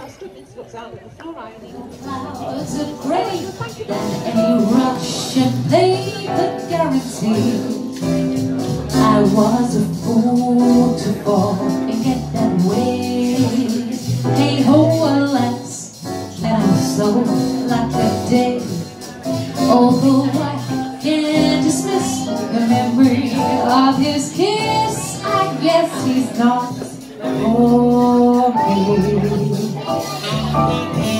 Flowers are great than any Russian they could guarantee. I was a fool to fall and get that way. Hey ho, alas, and I'm so like a day. Although I can't dismiss the memory of his kiss, I guess he's not for me.